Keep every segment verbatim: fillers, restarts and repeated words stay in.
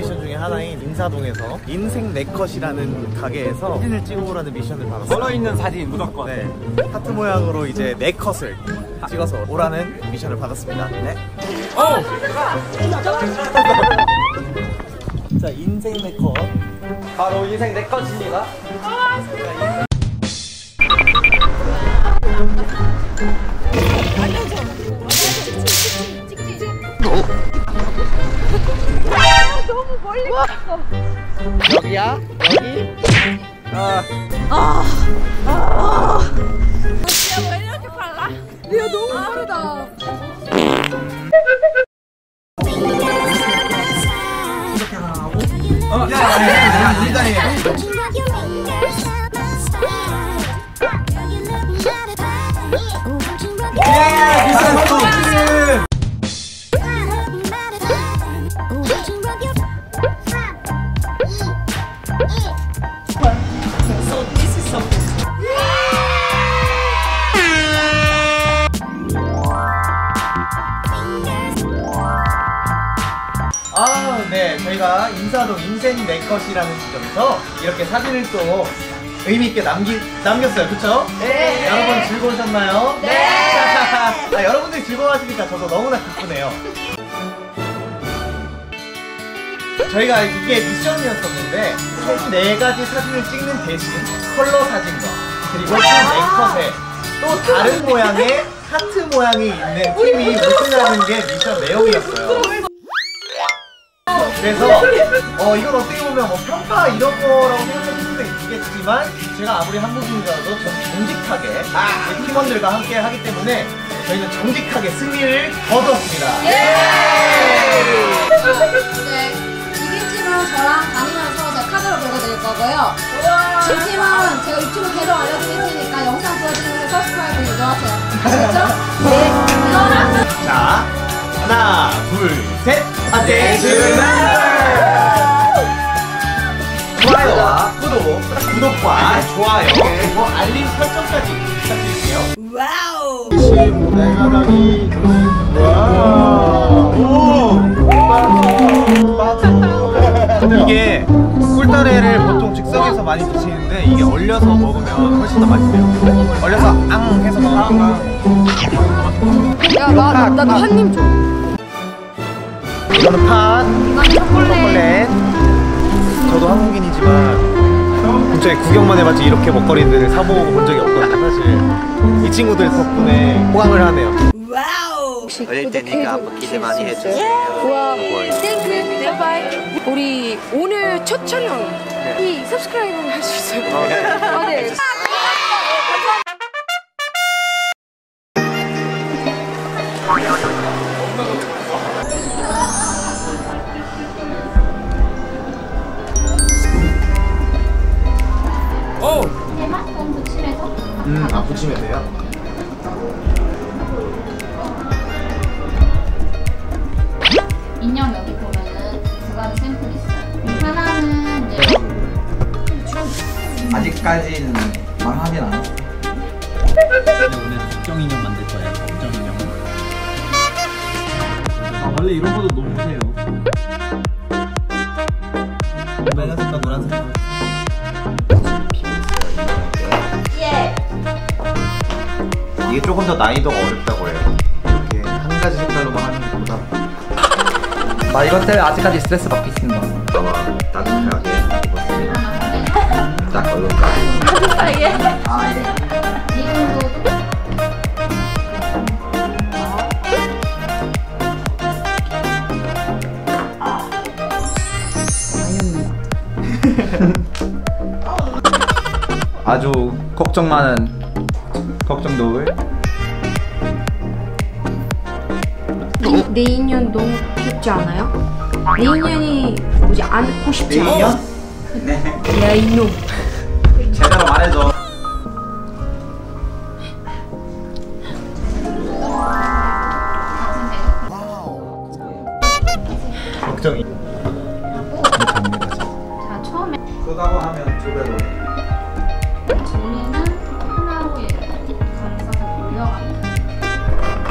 미션 중에 하나인 인사동에서 인생 네컷이라는 가게에서 사진을 찍어오라는 미션을 받았어요. 걸어있는 사진 무조건. 네, 하트 모양으로 이제 네컷을 찍어서 오라는 미션을 받았습니다. 네. 어! 자, 인생 네컷. 바로 인생 네컷입니다. 너무 멀리 갔어. 여기야? 여기? 아. 아. 아. 진짜 왜 이렇게 빨라? 리아 너무 빠르다. 이렇게 하고. 어, 야, 야, 야, 야, 일단해. 예, 비싼 아, 네, 저희가 인사동 인생 네컷이라는 지점에서 이렇게 사진을 또 의미있게 남기, 남겼어요. 그쵸? 네. 여러분 즐거우셨나요? 네. 아, 여러분들이 즐거워하시니까 저도 너무나 기쁘네요. 저희가 이게 미션이었었는데 총 네 가지 사진을 찍는 대신 컬러 사진과 그리고 총 네컷에 또 다른 모양의 하트 모양이 있는 팀이 우승하는 게 미션 내용이었어요. 그래서 어 이건 어떻게 보면 뭐 평가 이런 거라고 생각하실 수도 있겠지만 제가 아무리 한국인이라도 전 정직하게 아, 팀원들과 함께 하기 때문에 저희는 정직하게 승리를 거뒀습니다. 예! 네, 이긴 팀은 저랑 다니면서 제가 카드로 보여드릴 거고요. 진 팀은 제가 유튜브 계정 알려드릴 테니까 영상 보여드리면서 서브스크라이브 유도하세요. 아시겠죠? 네. 이거는 자, 하나, 둘, 셋! 아테이즈널! 좋아요와 구독, 구독과 좋아요, 그리고 알림 설정까지 부탁드릴게요. 와우! 내 가닥이 와우! 이게 꿀다래를 보통 즉석에서 많이 드시는데 이게 얼려서 먹으면 훨씬 더 맛있어요. 얼려서 앙 해서 먹으면 야, 나, 나도 한 입 줘. 이거는 팥, 이건 초콜릿. 초콜릿. 저도 한국인이지만 진짜 구경만 해봤지 이렇게 먹거리들을 사먹어 본 적이 없거든요. 사실 이 친구들 덕분에 호강을 하네요. 와우. 어릴 때니까 아빠 기대 많이 해주세요. 우와. 땡큐. 바이바이. 우리 오늘 첫 촬영 이 서브스크라이브 할 수 있어요. 아, 네. 오! 대만권 붙임에서? 음, 아 붙이면 돼요? 인형 여기 보면은 두 가지 샘플이 있어요. 하나는 이제 아직까지는 망하진 않았어. 오늘 국정 인형 만들 거예요. 국정 인형. 아 원래 이런 것도 너무 보세요. 빨간색과 노란색. 예. 이게 조금 더 난이도가 어렵다고 해요. 이렇게 한 가지 색깔로만 하는 것보다 나 이것 때문에 아직까지 스트레스 받고 있습니다. 아마 따뜻하게 입었으면 딱 걸로까지. 따뜻하게. 아 예. 지금도 아주 걱정 많은 걱정도울. 내 인연 너무 귀엽지 않아요? 내 인연이 뭐지 안고 싶지 않아? 인연? 네. 야 이놈. 제대로 말해줘. 걱정이. 자, 처음에 쏘다고 하면 두 배로 해. 종이는 하나로 이렇게 감싸서 돌려갑니다.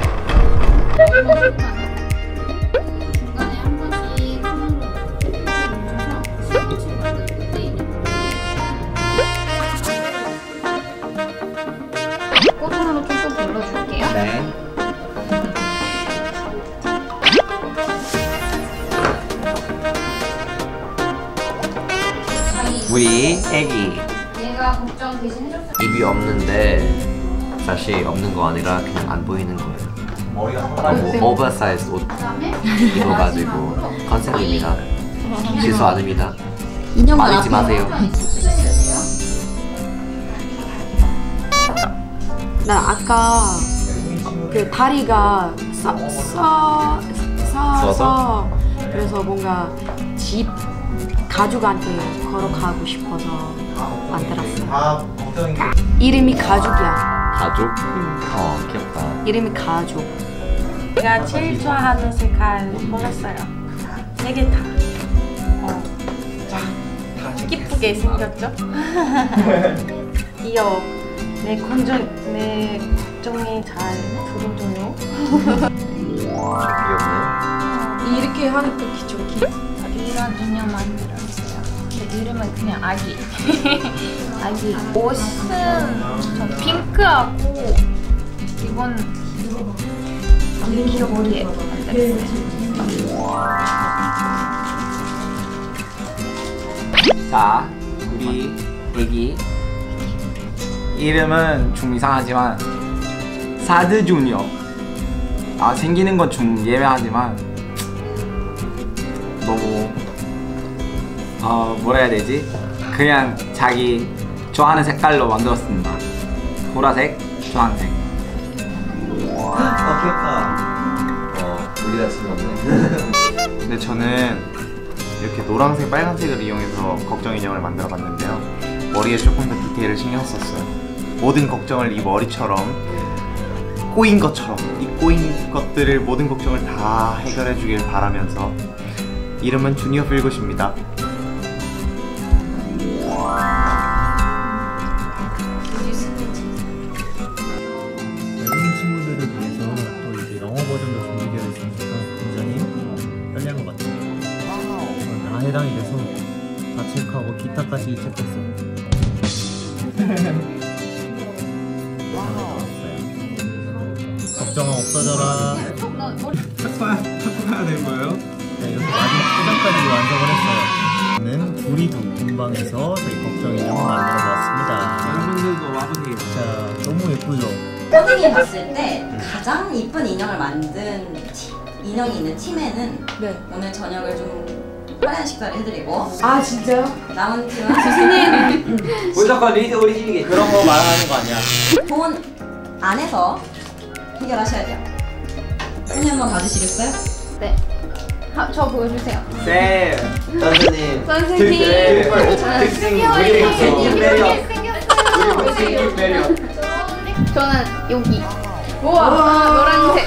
중간에 한 번씩 손으로 우리 애기 얘가 걱정 대신 해줬어요. 입이 없는데 사실 없는 거 아니라 그냥 안 보이는 거예요. 머리가 너무 오버사이즈 옷 입어가지고 컨셉입니다. 실수 아닙니다. 말리지 마세요. 나 아까 그 다리가 싸, 싸, 싸서 그래서 뭔가 집 가족한테 걸어가고 싶어서 만들었어요. 다 걱정인 게 이름이 가족이야. 가족? 어 귀엽다. 이름이 가족. 제가 제일 좋아하는 색깔 골랐어요. 세 개 다. 어, 기쁘게 생겼죠? 귀여워. 내 건조, 내 걱정이 잘 들어줘요. 귀엽네. 이렇게 하니까 기초기. 이런 인형 만들었어요. 근데 이름은 그냥 아기. 아기. 옷은 좀 핑크하고 이건 귀엽게 만들었어요. 자, 우리 애기 이름은 좀 이상하지만 사드 주니어. 아, 생기는 건 좀 예매하지만 너무 어 뭐라 해야 되지? 그냥 자기 좋아하는 색깔로 만들었습니다. 보라색, 주황색. 아 귀엽다. 어 우리가 친구네. 근데 저는 이렇게 노란색, 빨간색을 이용해서 걱정 인형을 만들어 봤는데요. 머리에 조금 더 디테일을 신경 썼어요. 모든 걱정을 이 머리처럼 꼬인 것처럼 이 꼬인 것들을 모든 걱정을 다 해결해 주길 바라면서 이름은 주니어 필굿입니다. 외국인 친구들을 위해서 또 이제 영어 버전도 준비되어 있으니까 굉장히 어, 편리한 것 같아요. 어, 다 해당이 돼서 다 체크하고 기타까지 체크했어요. 걱정은 없어져라. 착각해야 될 거예요? 네, 이렇게 마지막 포장까지 완성을 했어요. 저는 두리두 본방에서 저희 걱정 인형을 만들어 보았습니다. 여러분들도 와보세요. 자, 너무 예쁘죠? 선생님이 봤을 때 가장 이쁜 인형을 만든 팀, 인형이 있는 팀에는 네. 오늘 저녁을 좀 화려한 식사를 해드리고 아 진짜요? 남은 팀은 선생님 무조건 리드 오리지널이 그런 거 말하는 거 아니야? 돈 안에서 해결하셔야 돼요. 선생님 한번 봐주시겠어요? 네. 하, 저 보여주세요. 네, 선생님. 선생님. 특징 이렇게 우리 매력. 생겼어요. 생긴 매력. 저는 여기. 우와, 노란색.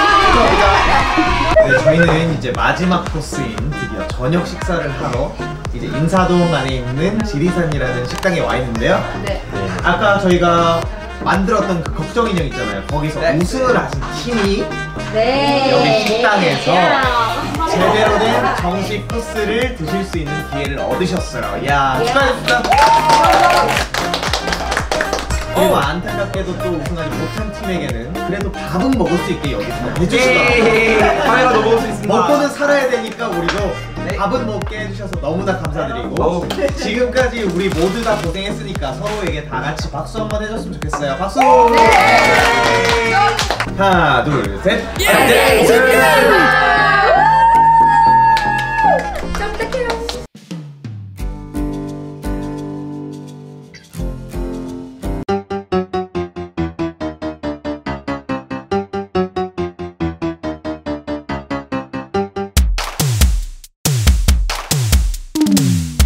네, 저희는 이제 마지막 코스인 드디어 저녁 식사를 하러 이제 인사동 안에 있는 지리산이라는 식당에 와 있는데요. 네. 아까 저희가 만들었던 그 걱정 인형 있잖아요. 거기서 네. 우승을 하신 팀이 네. 여기 식당에서 제대로 된 정식 코스를 드실 수 있는 기회를 얻으셨어요. 이야, 축하드립니다. 그리고 안타깝게도 또 우승하지 못한 팀에게는 그래도 밥은 먹을 수 있게 여기서 해주시더라고요. 카메라도 먹을 수 있습니다. 먹고는 살아야 되니까 우리도 밥은 먹게 해주셔서 너무나 감사드리고 어우. 지금까지 우리 모두 다 고생했으니까 서로에게 다 같이 박수 한번 해줬으면 좋겠어요. 박수! 하나, 둘, 셋! 음.